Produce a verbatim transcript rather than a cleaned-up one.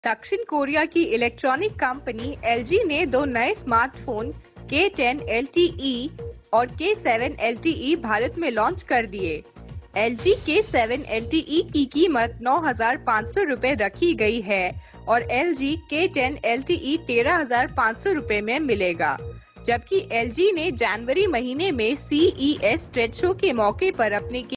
दक्षिण कोरिया की electronic company L G ने दो नए स्मार्टफोन के टेन एल टी ई और K seven L T E Bharat में लॉन्च कर दिए। एल जी के सेवन एल टी ई की कीमत नौ हजार पाँच सौ रुपए रखी गई है और एल जी के टेन एल टी ई तेरह हजार पाँच सौ रुपए में मिलेगा, जबकि एल जी ने जनवरी महीने में C E S trade show के मौके पर अपने